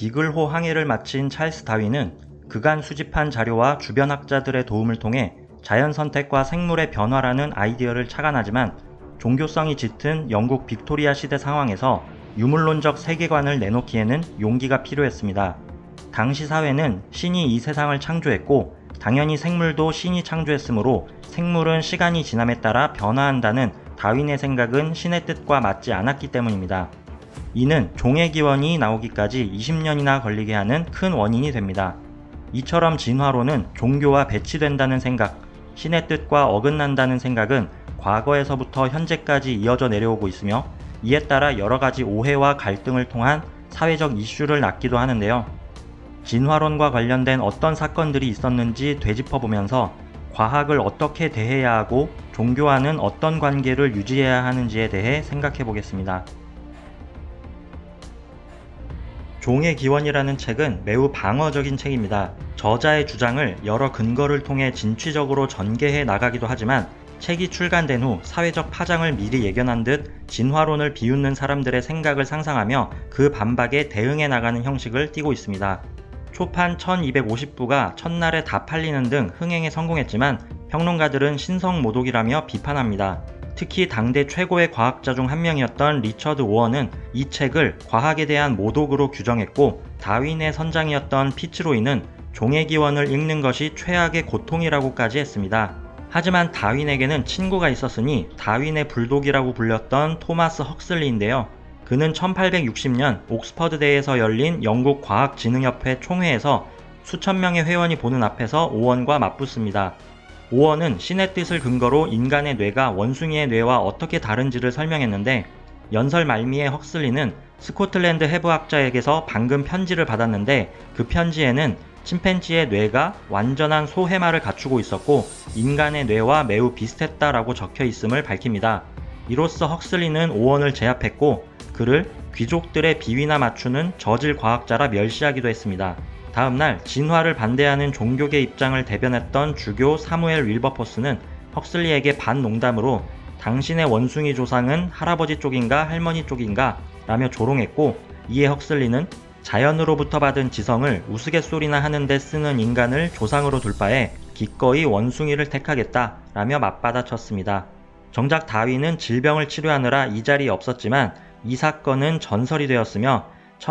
비글호 항해를 마친 찰스 다윈은 그간 수집한 자료와 주변 학자들의 도움을 통해 자연 선택과 생물의 변화라는 아이디어를 착안하지만 종교성이 짙은 영국 빅토리아 시대 상황에서 유물론적 세계관을 내놓기에는 용기가 필요했습니다. 당시 사회는 신이 이 세상을 창조했고 당연히 생물도 신이 창조했으므로 생물은 시간이 지남에 따라 변화한다는 다윈의 생각은 신의 뜻과 맞지 않았기 때문입니다. 이는 종의 기원이 나오기까지 20년이나 걸리게 하는 큰 원인이 됩니다. 이처럼 진화론은 종교와 배치된다는 생각, 신의 뜻과 어긋난다는 생각은 과거에서부터 현재까지 이어져 내려오고 있으며 이에 따라 여러가지 오해와 갈등을 통한 사회적 이슈를 낳기도 하는데요. 진화론과 관련된 어떤 사건들이 있었는지 되짚어보면서 과학을 어떻게 대해야 하고 종교와는 어떤 관계를 유지해야 하는지에 대해 생각해 보겠습니다. 종의 기원이라는 책은 매우 방어적인 책입니다. 저자의 주장을 여러 근거를 통해 진취적으로 전개해 나가기도 하지만 책이 출간된 후 사회적 파장을 미리 예견한 듯 진화론을 비웃는 사람들의 생각을 상상하며 그 반박에 대응해 나가는 형식을 띠고 있습니다. 초판 1250부가 첫날에 다 팔리는 등 흥행에 성공했지만 평론가들은 신성모독이라며 비판합니다. 특히 당대 최고의 과학자 중 한 명이었던 리처드 오어는 이 책을 과학에 대한 모독으로 규정했고 다윈의 선장이었던 피츠로이는 종의 기원을 읽는 것이 최악의 고통이라고까지 했습니다. 하지만 다윈에게는 친구가 있었으니 다윈의 불독이라고 불렸던 토마스 헉슬리인데요. 그는 1860년 옥스퍼드대에서 열린 영국 과학진흥협회 총회에서 수천 명의 회원이 보는 앞에서 오원과 맞붙습니다. 오원은 신의 뜻을 근거로 인간의 뇌가 원숭이의 뇌와 어떻게 다른지를 설명했는데 연설 말미에 헉슬리는 스코틀랜드 해부학자에게서 방금 편지를 받았는데 그 편지에는 침팬지의 뇌가 완전한 소해마를 갖추고 있었고 인간의 뇌와 매우 비슷했다라고 적혀 있음을 밝힙니다. 이로써 헉슬리는 오원을 제압했고 그를 귀족들의 비위나 맞추는 저질 과학자라 멸시하기도 했습니다. 다음날 진화를 반대하는 종교계 입장을 대변했던 주교 사무엘 윌버포스는 헉슬리에게 반농담으로 당신의 원숭이 조상은 할아버지 쪽인가 할머니 쪽인가 라며 조롱했고 이에 헉슬리는 자연으로부터 받은 지성을 우스갯소리나 하는데 쓰는 인간을 조상으로 둘 바에 기꺼이 원숭이를 택하겠다 라며 맞받아쳤습니다. 정작 다윈은 질병을 치료하느라 이 자리에 없었지만 이 사건은 전설이 되었으며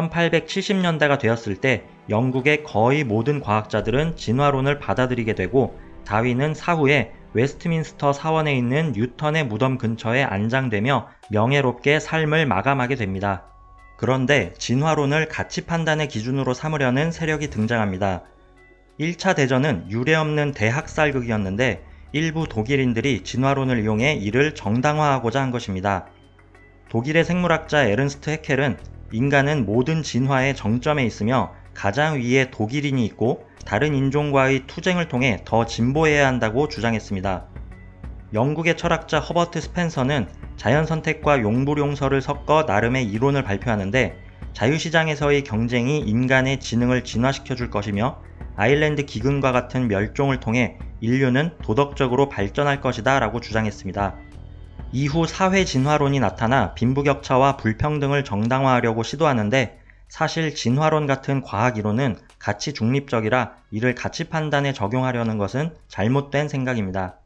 1870년대가 되었을 때 영국의 거의 모든 과학자들은 진화론을 받아들이게 되고 다윈은 사후에 웨스트민스터 사원에 있는 뉴턴의 무덤 근처에 안장되며 명예롭게 삶을 마감하게 됩니다. 그런데 진화론을 가치 판단의 기준으로 삼으려는 세력이 등장합니다. 1차 대전은 유례없는 대학살극이었는데 일부 독일인들이 진화론을 이용해 이를 정당화하고자 한 것입니다. 독일의 생물학자 에른스트 해켈은 인간은 모든 진화의 정점에 있으며 가장 위에 독일인이 있고 다른 인종과의 투쟁을 통해 더 진보해야 한다고 주장했습니다. 영국의 철학자 허버트 스펜서는 자연선택과 용불용설을 섞어 나름의 이론을 발표하는데 자유시장에서의 경쟁이 인간의 지능을 진화시켜 줄 것이며 아일랜드 기근과 같은 멸종을 통해 인류는 도덕적으로 발전할 것이다 라고 주장했습니다. 이후 사회진화론이 나타나 빈부격차와 불평등을 정당화하려고 시도하는데 사실 진화론 같은 과학이론은 가치 중립적이라 이를 가치 판단에 적용하려는 것은 잘못된 생각입니다.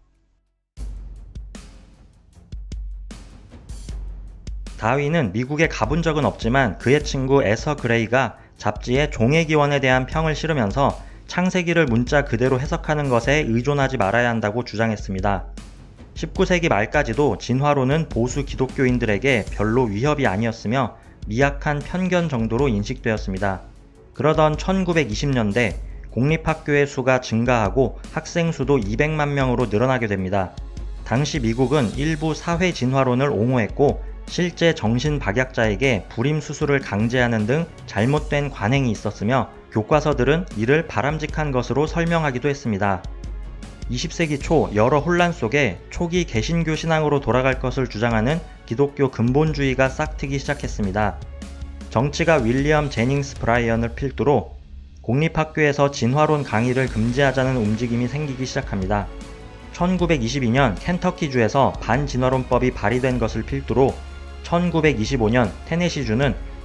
다윈은 미국에 가본 적은 없지만 그의 친구 에서 그레이가 잡지에 종의 기원에 대한 평을 실으면서 창세기를 문자 그대로 해석하는 것에 의존하지 말아야 한다고 주장했습니다. 19세기 말까지도 진화론은 보수 기독교인들에게 별로 위협이 아니었으며 미약한 편견 정도로 인식되었습니다. 그러던 1920년대 공립학교의 수가 증가하고 학생 수도 200만 명으로 늘어나게 됩니다. 당시 미국은 일부 사회 진화론을 옹호했고 실제 정신박약자에게 불임 수술을 강제하는 등 잘못된 관행이 있었으며 교과서들은 이를 바람직한 것으로 설명하기도 했습니다. 20세기 초 여러 혼란 속에 초기 개신교 신앙으로 돌아갈 것을 주장하는 기독교 근본주의가 싹트기 시작했습니다. 정치가 윌리엄 제닝스 브라이언을 필두로 공립학교에서 진화론 강의를 금지하자는 움직임이 생기기 시작합니다. 1922년 켄터키주에서 반진화론법이 발의된 것을 필두로 1925년 테네시주는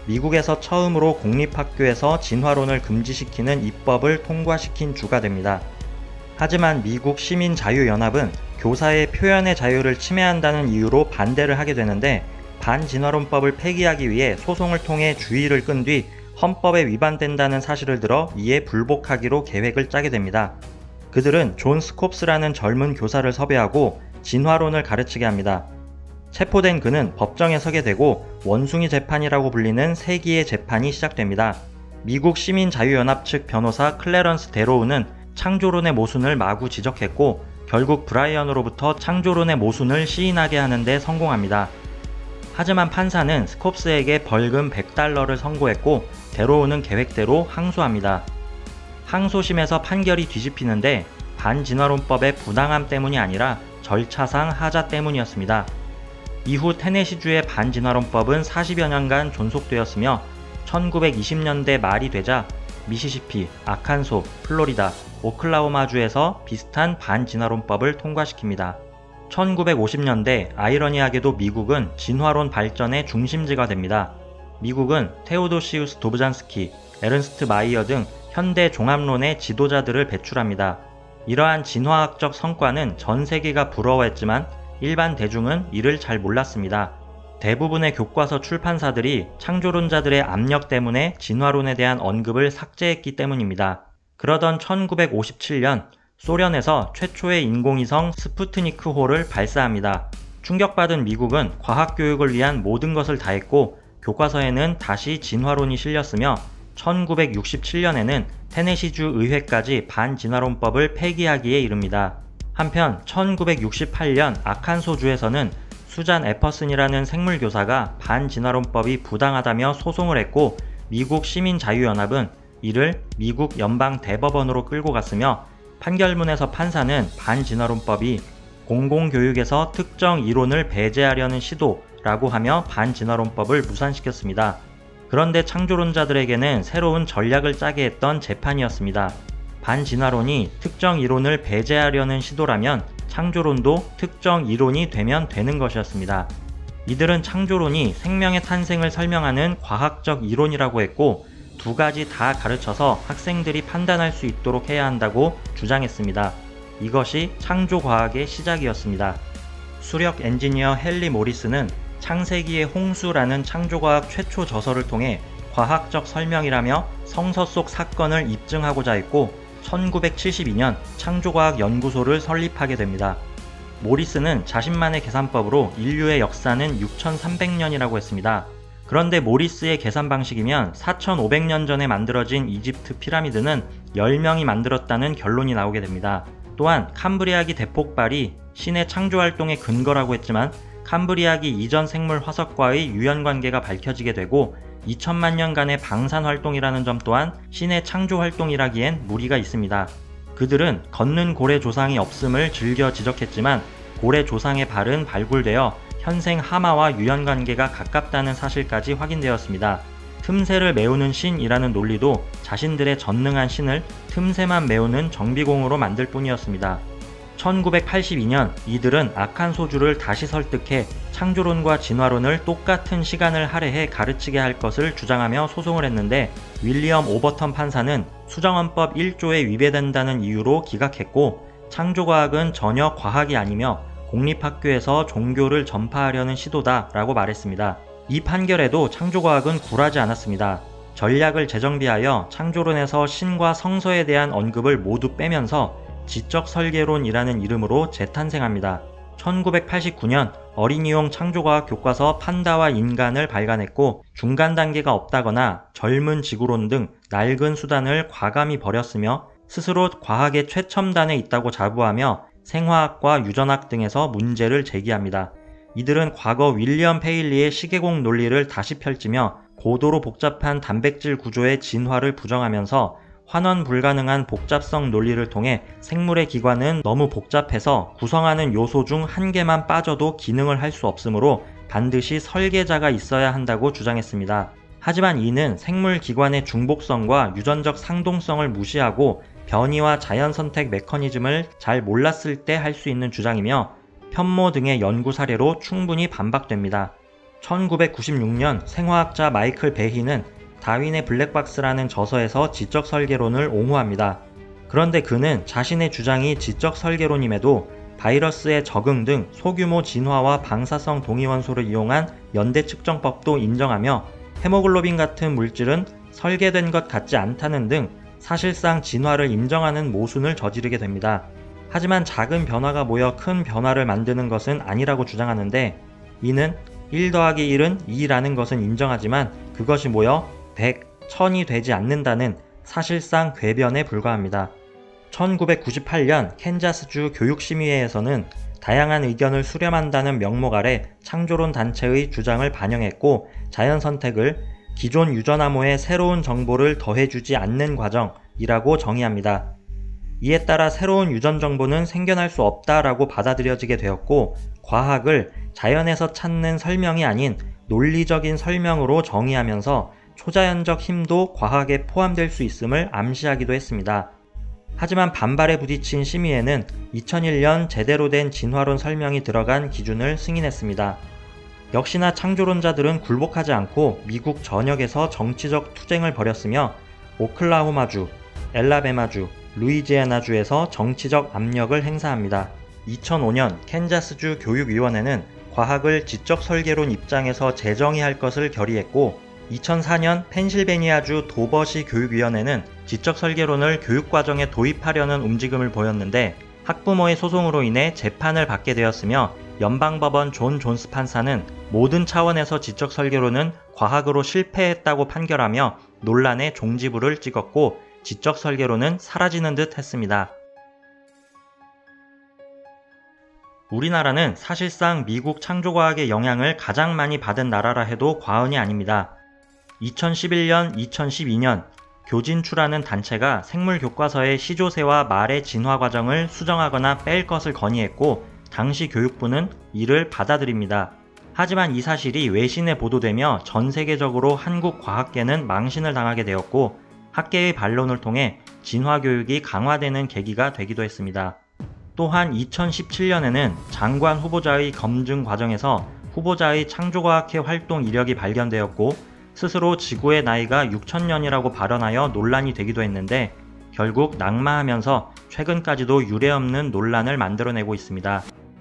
미국에서 처음으로 공립학교에서 진화론을 금지시키는 입법을 통과시킨 주가 됩니다. 하지만 미국 시민자유연합은 교사의 표현의 자유를 침해한다는 이유로 반대를 하게 되는데, 반진화론법을 폐기하기 위해 소송을 통해 주의를 끈 뒤 헌법에 위반된다는 사실을 들어 이에 불복하기로 계획을 짜게 됩니다. 그들은 존 스콥스라는 젊은 교사를 섭외하고 진화론을 가르치게 합니다. 체포된 그는 법정에 서게 되고 원숭이 재판이라고 불리는 세기의 재판이 시작됩니다. 미국 시민자유연합 측 변호사 클래런스 데로우는 창조론의 모순을 마구 지적했고 결국 브라이언으로부터 창조론의 모순을 시인하게 하는 데 성공합니다. 하지만 판사는 스콥스에게 벌금 $100를 선고했고 데로우는 계획대로 항소합니다. 항소심에서 판결이 뒤집히는데 반진화론법의 부당함 때문이 아니라 절차상 하자 때문이었습니다. 이후 테네시주의 반진화론법은 40여 년간 존속되었으며 1920년대 말이 되자 미시시피, 아칸소, 플로리다, 오클라호마주에서 비슷한 반진화론법을 통과시킵니다. 1950년대 아이러니하게도 미국은 진화론 발전의 중심지가 됩니다. 미국은 테오도시우스 도브잔스키, 에른스트 마이어 등 현대 종합론의 지도자들을 배출합니다. 이러한 진화학적 성과는 전 세계가 부러워했지만 일반 대중은 이를 잘 몰랐습니다. 대부분의 교과서 출판사들이 창조론자들의 압력 때문에 진화론에 대한 언급을 삭제했기 때문입니다. 그러던 1957년 소련에서 최초의 인공위성 스푸트니크호를 발사합니다. 충격받은 미국은 과학교육을 위한 모든 것을 다했고 교과서에는 다시 진화론이 실렸으며 1967년에는 테네시주 의회까지 반진화론법을 폐기하기에 이릅니다. 한편 1968년 아칸소주에서는 수잔 애퍼슨이라는 생물교사가 반진화론법이 부당하다며 소송을 했고 미국 시민자유연합은 이를 미국 연방대법원으로 끌고 갔으며 판결문에서 판사는 반진화론법이 공공교육에서 특정 이론을 배제하려는 시도라고 하며 반진화론법을 무산시켰습니다. 그런데 창조론자들에게는 새로운 전략을 짜게 했던 재판이었습니다. 반진화론이 특정 이론을 배제하려는 시도라면 창조론도 특정 이론이 되면 되는 것이었습니다. 이들은 창조론이 생명의 탄생을 설명하는 과학적 이론이라고 했고 두 가지 다 가르쳐서 학생들이 판단할 수 있도록 해야 한다고 주장했습니다. 이것이 창조과학의 시작이었습니다. 수력 엔지니어 헨리 모리스는 창세기의 홍수라는 창조과학 최초 저서를 통해 과학적 설명이라며 성서 속 사건을 입증하고자 했고 1972년 창조과학 연구소를 설립하게 됩니다. 모리스는 자신만의 계산법으로 인류의 역사는 6300년이라고 했습니다. 그런데 모리스의 계산 방식이면 4500년 전에 만들어진 이집트 피라미드는 10명이 만들었다는 결론이 나오게 됩니다. 또한 캄브리아기 대폭발이 신의 창조활동의 근거라고 했지만 캄브리아기 이전 생물 화석과의 유연관계가 밝혀지게 되고 2000만 년간의 방산활동이라는 점 또한 신의 창조활동이라기엔 무리가 있습니다. 그들은 걷는 고래 조상이 없음을 즐겨 지적했지만 고래 조상의 발은 발굴되어 현생 하마와 유연관계가 가깝다는 사실까지 확인되었습니다. 틈새를 메우는 신이라는 논리도 자신들의 전능한 신을 틈새만 메우는 정비공으로 만들 뿐이었습니다. 1982년 이들은 아칸소주를 다시 설득해 창조론과 진화론을 똑같은 시간을 할애해 가르치게 할 것을 주장하며 소송을 했는데 윌리엄 오버턴 판사는 수정헌법 1조에 위배된다는 이유로 기각했고 창조과학은 전혀 과학이 아니며 공립학교에서 종교를 전파하려는 시도다 라고 말했습니다. 이 판결에도 창조과학은 굴하지 않았습니다. 전략을 재정비하여 창조론에서 신과 성서에 대한 언급을 모두 빼면서 지적 설계론이라는 이름으로 재탄생합니다. 1989년 어린이용 창조과학 교과서 판다와 인간을 발간했고 중간 단계가 없다거나 젊은 지구론 등 낡은 수단을 과감히 버렸으며 스스로 과학의 최첨단에 있다고 자부하며 생화학과 유전학 등에서 문제를 제기합니다. 이들은 과거 윌리엄 페일리의 시계공 논리를 다시 펼치며 고도로 복잡한 단백질 구조의 진화를 부정하면서 환원 불가능한 복잡성 논리를 통해 생물의 기관은 너무 복잡해서 구성하는 요소 중 한 개만 빠져도 기능을 할 수 없으므로 반드시 설계자가 있어야 한다고 주장했습니다. 하지만 이는 생물 기관의 중복성과 유전적 상동성을 무시하고 변이와 자연선택 메커니즘을 잘 몰랐을 때 할 수 있는 주장이며 편모 등의 연구 사례로 충분히 반박됩니다. 1996년 생화학자 마이클 베히는 다윈의 블랙박스라는 저서에서 지적 설계론을 옹호합니다. 그런데 그는 자신의 주장이 지적 설계론임에도 바이러스의 적응 등 소규모 진화와 방사성 동위원소를 이용한 연대 측정법도 인정하며 헤모글로빈 같은 물질은 설계된 것 같지 않다는 등 사실상 진화를 인정하는 모순을 저지르게 됩니다. 하지만 작은 변화가 모여 큰 변화를 만드는 것은 아니라고 주장하는데, 이는 1 더하기 1은 2라는 것은 인정하지만 그것이 모여 100, 1000이 되지 않는다는 사실상 궤변에 불과합니다. 1998년 캔자스주 교육심의회에서는 다양한 의견을 수렴한다는 명목 아래 창조론 단체의 주장을 반영했고, 자연선택을 기존 유전암호에 새로운 정보를 더해주지 않는 과정이라고 정의합니다. 이에 따라 새로운 유전 정보는 생겨날 수 없다라고 받아들여지게 되었고, 과학을 자연에서 찾는 설명이 아닌 논리적인 설명으로 정의하면서 초자연적 힘도 과학에 포함될 수 있음을 암시하기도 했습니다. 하지만 반발에 부딪힌 심의회는 2001년 제대로 된 진화론 설명이 들어간 기준을 승인했습니다. 역시나 창조론자들은 굴복하지 않고 미국 전역에서 정치적 투쟁을 벌였으며 오클라호마주, 엘라베마주, 루이지애나주에서 정치적 압력을 행사합니다. 2005년 캔자스주 교육위원회는 과학을 지적 설계론 입장에서 재정의할 것을 결의했고, 2004년 펜실베니아주 도버시 교육위원회는 지적 설계론을 교육과정에 도입하려는 움직임을 보였는데, 학부모의 소송으로 인해 재판을 받게 되었으며, 연방법원 존 존스 판사는 모든 차원에서 지적 설계론은 과학으로 실패했다고 판결하며 논란의 종지부를 찍었고, 지적 설계론은 사라지는 듯 했습니다. 우리나라는 사실상 미국 창조과학의 영향을 가장 많이 받은 나라라 해도 과언이 아닙니다. 2011년, 2012년 교진추라는 단체가 생물 교과서의 시조새와 말의 진화 과정을 수정하거나 뺄 것을 건의했고, 당시 교육부는 이를 받아들입니다. 하지만 이 사실이 외신에 보도되며 전 세계적으로 한국 과학계는 망신을 당하게 되었고, 학계의 반론을 통해 진화 교육이 강화되는 계기가 되기도 했습니다. 또한 2017년에는 장관 후보자의 검증 과정에서 후보자의 창조과학회 활동 이력이 발견되었고, 스스로 지구의 나이가 6000년이라고 발언하여 논란이 되기도 했는데, 결국 낙마하면서 최근까지도 유례없는 논란을 만들어내고 있습니다.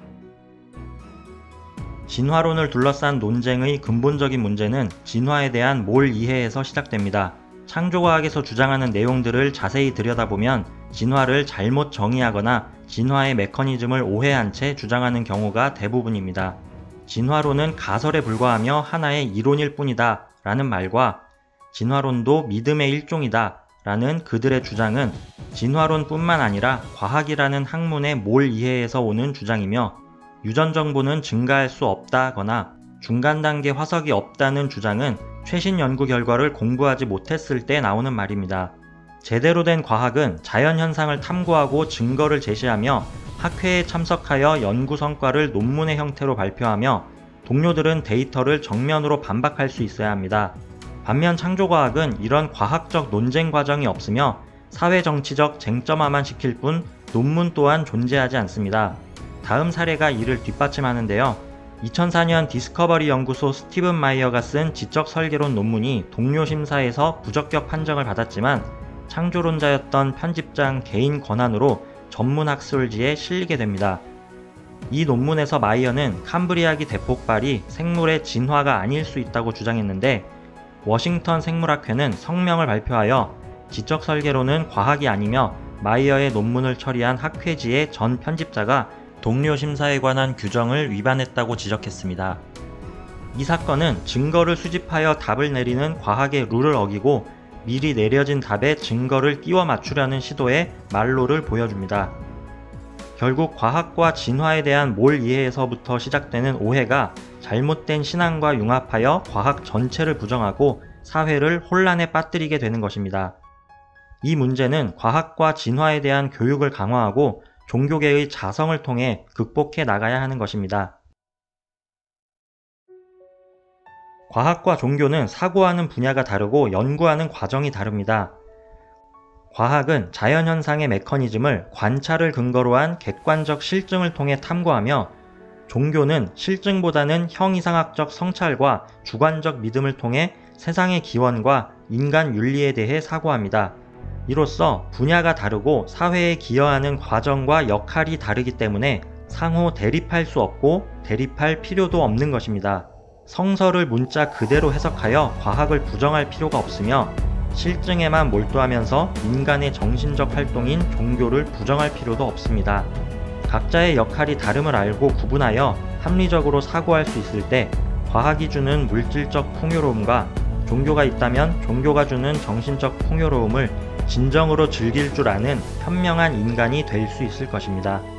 진화론을 둘러싼 논쟁의 근본적인 문제는 진화에 대한 몰 이해에서 시작됩니다. 창조과학에서 주장하는 내용들을 자세히 들여다보면 진화를 잘못 정의하거나 진화의 메커니즘을 오해한 채 주장하는 경우가 대부분입니다. 진화론은 가설에 불과하며 하나의 이론일 뿐이다 라는 말과 진화론도 믿음의 일종이다 라는 그들의 주장은 진화론뿐만 아니라 과학이라는 학문의 몰 이해에서 오는 주장이며, 유전 정보는 증가할 수 없다거나 중간 단계 화석이 없다는 주장은 최신 연구 결과를 공부하지 못했을 때 나오는 말입니다. 제대로 된 과학은 자연현상을 탐구하고 증거를 제시하며 학회에 참석하여 연구 성과를 논문의 형태로 발표하며, 동료들은 데이터를 정면으로 반박할 수 있어야 합니다. 반면 창조과학은 이런 과학적 논쟁 과정이 없으며 사회정치적 쟁점화만 시킬 뿐 논문 또한 존재하지 않습니다. 다음 사례가 이를 뒷받침하는데요. 2004년 디스커버리 연구소 스티븐 마이어가 쓴 지적 설계론 논문이 동료 심사에서 부적격 판정을 받았지만, 창조론자였던 편집장 개인 권한으로 전문 학술지에 실리게 됩니다. 이 논문에서 마이어는 캄브리아기 대폭발이 생물의 진화가 아닐 수 있다고 주장했는데, 워싱턴 생물학회는 성명을 발표하여 지적 설계론은 과학이 아니며 마이어의 논문을 처리한 학회지의 전 편집자가 동료 심사에 관한 규정을 위반했다고 지적했습니다. 이 사건은 증거를 수집하여 답을 내리는 과학의 룰을 어기고 미리 내려진 답에 증거를 끼워 맞추려는 시도의 말로를 보여줍니다. 결국 과학과 진화에 대한 몰 이해에서부터 시작되는 오해가 잘못된 신앙과 융합하여 과학 전체를 부정하고 사회를 혼란에 빠뜨리게 되는 것입니다. 이 문제는 과학과 진화에 대한 교육을 강화하고 종교계의 자성을 통해 극복해 나가야 하는 것입니다. 과학과 종교는 사고하는 분야가 다르고 연구하는 과정이 다릅니다. 과학은 자연현상의 메커니즘을 관찰을 근거로 한 객관적 실증을 통해 탐구하며, 종교는 실증보다는 형이상학적 성찰과 주관적 믿음을 통해 세상의 기원과 인간 윤리에 대해 사고합니다. 이로써 분야가 다르고 사회에 기여하는 과정과 역할이 다르기 때문에 상호 대립할 수 없고 대립할 필요도 없는 것입니다. 성서를 문자 그대로 해석하여 과학을 부정할 필요가 없으며 실증에만 몰두하면서 인간의 정신적 활동인 종교를 부정할 필요도 없습니다. 각자의 역할이 다름을 알고 구분하여 합리적으로 사고할 수 있을 때 과학이 주는 물질적 풍요로움과 종교가 있다면 종교가 주는 정신적 풍요로움을 진정으로 즐길 줄 아는 현명한 인간이 될 수 있을 것입니다.